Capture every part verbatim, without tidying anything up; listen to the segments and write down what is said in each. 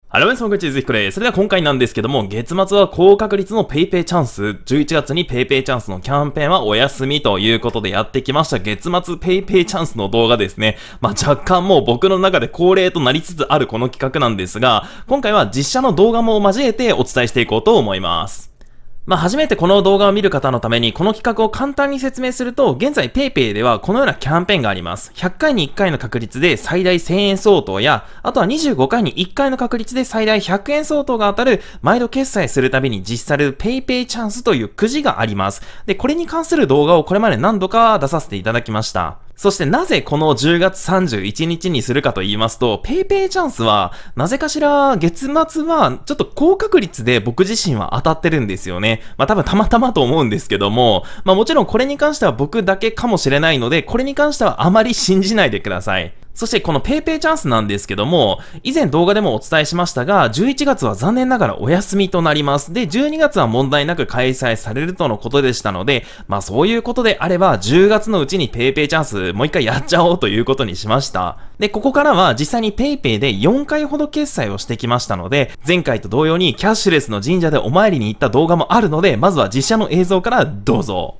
ハロー皆さん、こんにちは、ぜひこれ。それでは今回なんですけども、月末は高確率の PayPay チャンス、じゅういちがつに PayPay チャンスのキャンペーンはお休みということでやってきました。月末 PayPay チャンスの動画ですね。まあ、若干もう僕の中で恒例となりつつあるこの企画なんですが、今回は実写の動画も交えてお伝えしていこうと思います。まあ、初めてこの動画を見る方のために、この企画を簡単に説明すると、現在 PayPay ではこのようなキャンペーンがあります。ひゃっかいにいっかいの確率で最大せんえん相当や、あとはにじゅうごかいにいっかいの確率で最大ひゃくえん相当が当たる、毎度決済するたびに実施される PayPay チャンスというくじがあります。で、これに関する動画をこれまで何度か出させていただきました。そしてなぜこのじゅうがつさんじゅういちにちにするかと言いますと、PayPay チャンスは、なぜかしら月末はちょっと高確率で僕自身は当たってるんですよね。まあ多分たまたまと思うんですけども、まあもちろんこれに関しては僕だけかもしれないので、これに関してはあまり信じないでください。そしてこの PayPay チャンスなんですけども、以前動画でもお伝えしましたが、じゅういちがつは残念ながらお休みとなります。で、じゅうにがつは問題なく開催されるとのことでしたので、まあそういうことであれば、じゅうがつのうちに PayPay チャンスもう一回やっちゃおうということにしました。で、ここからは実際に PayPay でよんかいほど決済をしてきましたので、前回と同様にキャッシュレスの神社でお参りに行った動画もあるので、まずは実写の映像からどうぞ。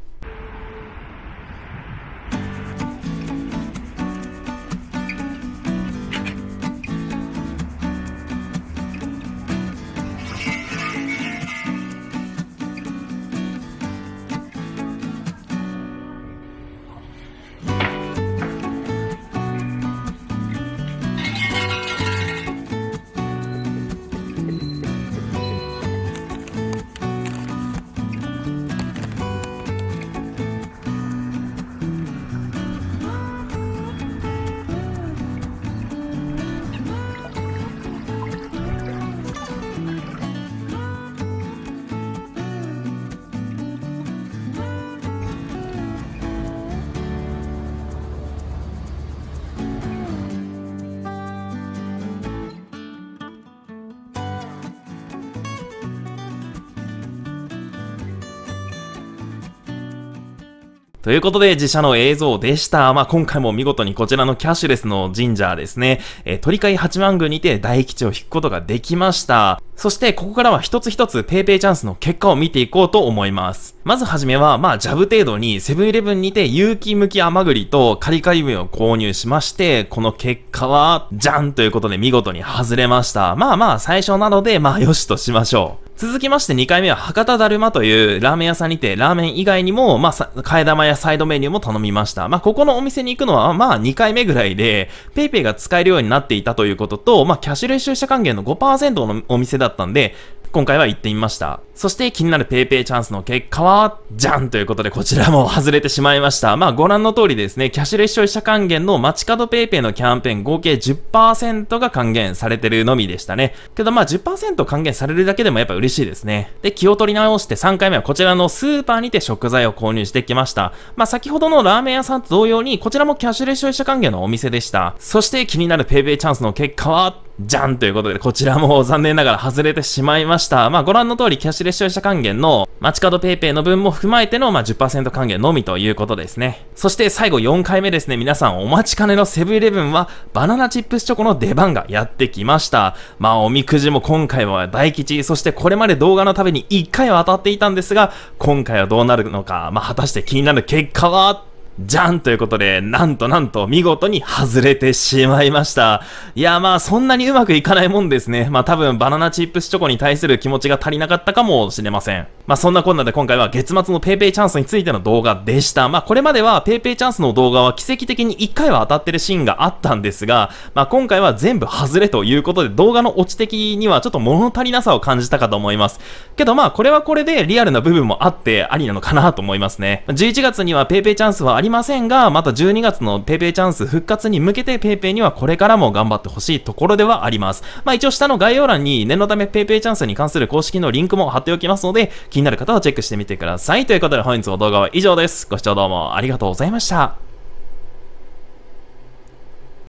ということで、自社の映像でした。まあ、今回も見事にこちらのキャッシュレスの神社ですね、えー、鳥飼八幡宮にて大吉を引くことができました。そして、ここからは一つ一つ PayPay チャンスの結果を見ていこうと思います。まずはじめは、まあ、ジャブ程度にセブンイレブンにて有機向き甘栗とカリカリ梅を購入しまして、この結果は、じゃんということで見事に外れました。まあまあ、最初なので、まあ、よしとしましょう。続きましてにかいめは博多だるまというラーメン屋さんにてラーメン以外にも、まあ、替え玉やサイドメニューも頼みました。まあ、ここのお店に行くのは、まあ、にかいめぐらいで、PayPay が使えるようになっていたということと、まあ、キャッシュレス出社還元の ごパーセント のお店だったんで、今回は行ってみました。そして気になる PayPay チャンスの結果は、じゃんということでこちらも外れてしまいました。まあご覧の通りですね、キャッシュレス消費者還元の街角 PayPay のキャンペーン合計 じゅっパーセント が還元されてるのみでしたね。けどまあ じゅっパーセント 還元されるだけでもやっぱ嬉しいですね。で、気を取り直してさんかいめはこちらのスーパーにて食材を購入してきました。まあ先ほどのラーメン屋さんと同様にこちらもキャッシュレス消費者還元のお店でした。そして気になる PayPay チャンスの結果は、じゃんということで、こちらも残念ながら外れてしまいました。まあご覧の通りキャッシュレス消費者還元の街角 PayPay の分も踏まえてのまあ じゅっパーセント 還元のみということですね。そして最後よんかいめですね。皆さんお待ちかねのセブンイレブンはバナナチップスチョコの出番がやってきました。まあおみくじも今回は大吉、そしてこれまで動画のたびにいっかいは当たっていたんですが、今回はどうなるのか、まあ果たして気になる結果は、じゃんということで、なんとなんと見事に外れてしまいました。いやまあそんなにうまくいかないもんですね。まあ多分バナナチップスチョコに対する気持ちが足りなかったかもしれません。まあそんなこんなで今回は月末の PayPay チャンスについての動画でした。まあこれまでは PayPay チャンスの動画は奇跡的にいっかいは当たってるシーンがあったんですが、まあ今回は全部外れということで動画の落ち的にはちょっと物足りなさを感じたかと思います。けどまあこれはこれでリアルな部分もあってありなのかなと思いますね。じゅういちがつには PayPay チャンスはありませんが、またじゅうにがつの PayPay チャンス復活に向けて PayPay にはこれからも頑張ってほしいところではあります。まあ一応下の概要欄に念のため PayPay チャンスに関する公式のリンクも貼っておきますので、気になる方はチェックしてみてください。ということで本日の動画は以上です。ご視聴どうもありがとうございました。